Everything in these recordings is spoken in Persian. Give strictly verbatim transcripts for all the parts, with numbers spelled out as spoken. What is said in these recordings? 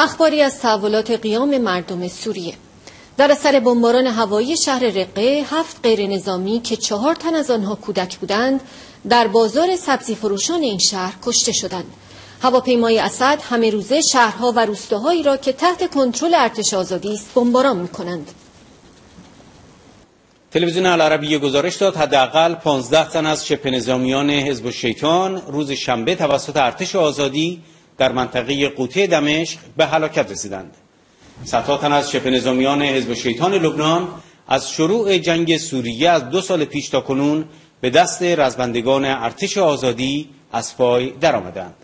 اخباری از تحولات قیام مردم سوریه. در اثر بمباران هوایی شهر رقه، هفت غیر نظامی که چهار تن از آنها کودک بودند، در بازار سبزی فروشان این شهر کشته شدند. هواپیمای اسد همه روزه شهرها و روستاهایی را که تحت کنترل ارتش آزادی است بمباران می‌کنند. تلویزیون العربیه گزارش داد حداقل پانزده تن از شبه نظامیان حزب الشیطان روز شنبه توسط ارتش آزادی در منطقه قوطه دمشق به هلاکت رسیدند. صدها تن از شبه نظامیان حزب الشیطان لبنان از شروع جنگ سوریه از دو سال پیش تا کنون به دست رزمندگان ارتش آزادی از پای درآمدند.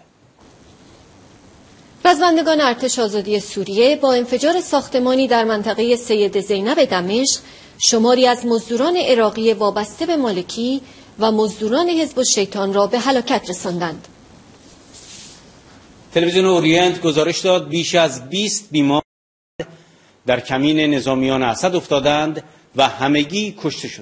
رزمندگان ارتش آزادی سوریه با انفجار ساختمانی در منطقه سید زینب دمشق شماری از مزدوران عراقی وابسته به مالکی و مزدوران حزب الشیطان را به هلاکت رساندند. تلویزیون اورینت گزارش داد بیش از بیست بیمار در کمین نظامیان اسد افتادند و همگی کشته شدند.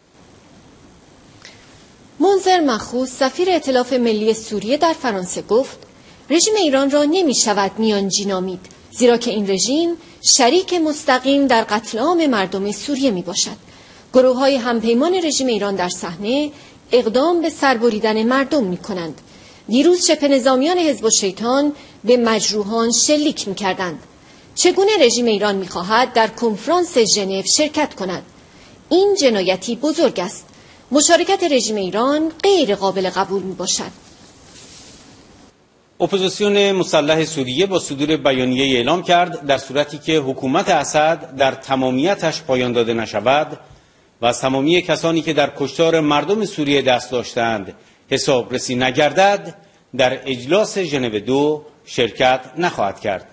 منذر مخوذ سفیر ائتلاف ملی سوریه در فرانسه گفت رژیم ایران را نمی شود میانجی نامید، زیرا که این رژیم شریک مستقیم در قتل عام مردم سوریه می باشد. گروه های همپیمان رژیم ایران در صحنه اقدام به سربریدن مردم می کنند. دیروز شبه نظامیان حزب الشیطان به مجروحان شلیک می کردند. چگونه رژیم ایران می خواهد در کنفرانس ژنو شرکت کند؟ این جنایتی بزرگ است. مشارکت رژیم ایران غیر قابل قبول می باشد. اپوزیسیون مسلح سوریه با صدور بیانیه اعلام کرد در صورتی که حکومت اسد در تمامیتش پایان داده نشود و از تمامی کسانی که در کشتار مردم سوریه دست داشتند حسابرسی نگردد در اجلاس ژنو دو شرکت نخواهد کرد.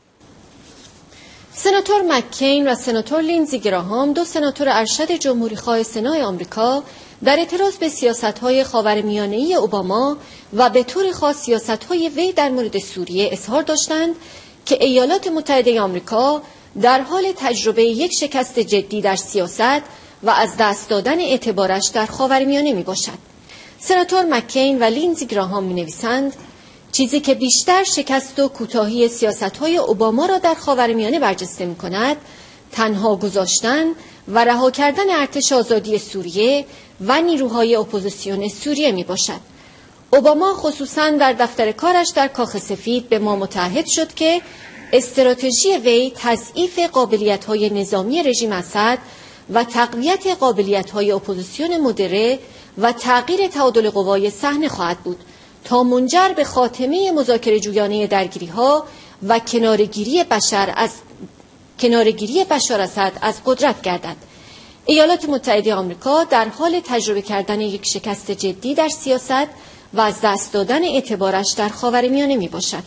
سناتور مککین و سناتور لینزی گراهام، دو سناتور ارشد جمهوری‌خواه سنای آمریکا، در اعتراض به سیاست‌های خاورمیانه‌ای اوباما و به طور خاص سیاست‌های وی در مورد سوریه اظهار داشتند که ایالات متحده آمریکا در حال تجربه یک شکست جدی در سیاست و از دست دادن اعتبارش در خاورمیانه میباشد. سناتور مککین و لینزی گراهام می‌نویسند چیزی که بیشتر شکست و کوتاهی سیاست‌های اوباما را در خاورمیانه برجسته می‌کند، تنها گذاشتن و رها کردن ارتش آزادی سوریه و نیروهای اپوزیسیون سوریه میباشد. اوباما خصوصاً در دفتر کارش در کاخ سفید به ما متعهد شد که استراتژی وی تضعیف قابلیت‌های نظامی رژیم اسد و تقویت قابلیت‌های اپوزیسیون مدره و تغییر تعادل قوای صحنه خواهد بود تا منجر به خاتمه مذاکره جویانه درگیری‌ها و کنارگیری بشر از کنارگیری بشار اسد از قدرت گردد. ایالات متحده آمریکا در حال تجربه کردن یک شکست جدی در سیاست و از دست دادن اعتبارش در خاورمیانه می باشد.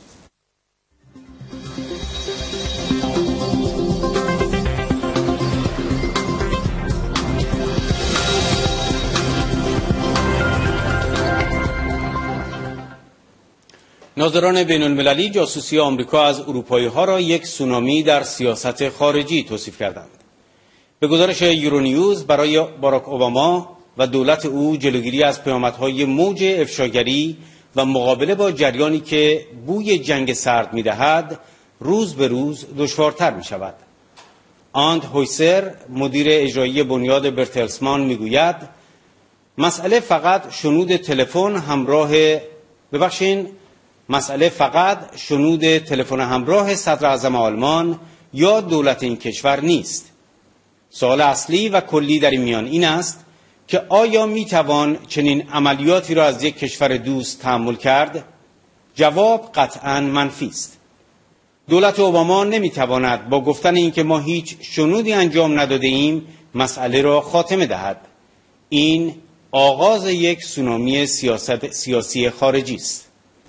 ناظران بین المللی جاسوسی آمریکا از اروپایی ها را یک سونامی در سیاست خارجی توصیف کردند. به گزارش یورونیوز، برای باراک اوباما و دولت او جلوگیری از پیامدهای موج افشاگری و مقابله با جریانی که بوی جنگ سرد می‌دهد روز به روز دشوارتر می‌شود. آند هویسر، مدیر اجرایی بنیاد برتلسمان می‌گوید مسئله فقط شنود تلفن همراه ببخشین مسئله فقط شنود تلفن همراه صدر اعظم آلمان یا دولت این کشور نیست. سوال اصلی و کلی در این میان این است که آیا میتوان چنین عملیاتی را از یک کشور دوست تحمل کرد؟ جواب قطعاً منفی است. دولت اوباما نمیتواند با گفتن اینکه ما هیچ شنودی انجام نداده ایم مسئله را خاتمه دهد. این آغاز یک سونامی سیاست سیاسی خارجی است.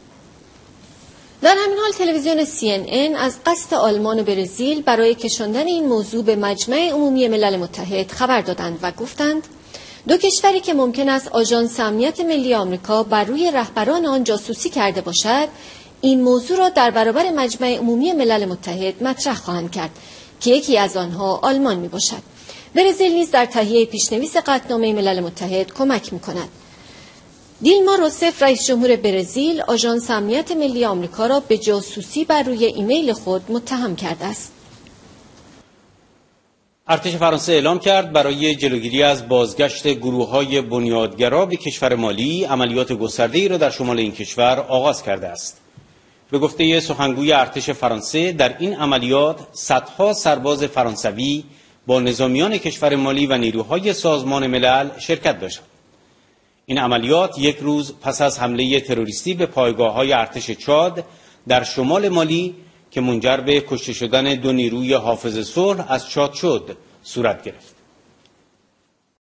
در همین حال تلویزیون سی ان ان از قصد آلمان و برزیل برای کشاندن این موضوع به مجمع عمومی ملل متحد خبر دادند و گفتند دو کشوری که ممکن است آژانس امنیت ملی آمریکا بر روی رهبران آن جاسوسی کرده باشد، این موضوع را در برابر مجمع عمومی ملل متحد مطرح خواهند کرد که یکی از آنها آلمان می باشد. برزیل نیز در تهیه پیشنویس قطعنامه ملل متحد کمک می کند. دیلما روسف رئیس جمهور برزیل آژانس امنیت ملی آمریکا را به جاسوسی بر روی ایمیل خود متهم کرده است. ارتش فرانسه اعلام کرد برای جلوگیری از بازگشت گروه‌های بنیادگرا به کشور مالی عملیات گسترده‌ای را در شمال این کشور آغاز کرده است. به گفته سخنگوی ارتش فرانسه در این عملیات صدها سرباز فرانسوی با نظامیان کشور مالی و نیروهای سازمان ملل شرکت داشتند. این عملیات یک روز پس از حمله تروریستی به پایگاه‌های ارتش چاد در شمال مالی که منجر به کشته شدن دو نیروی حافظ صلح از چاد شد صورت گرفت.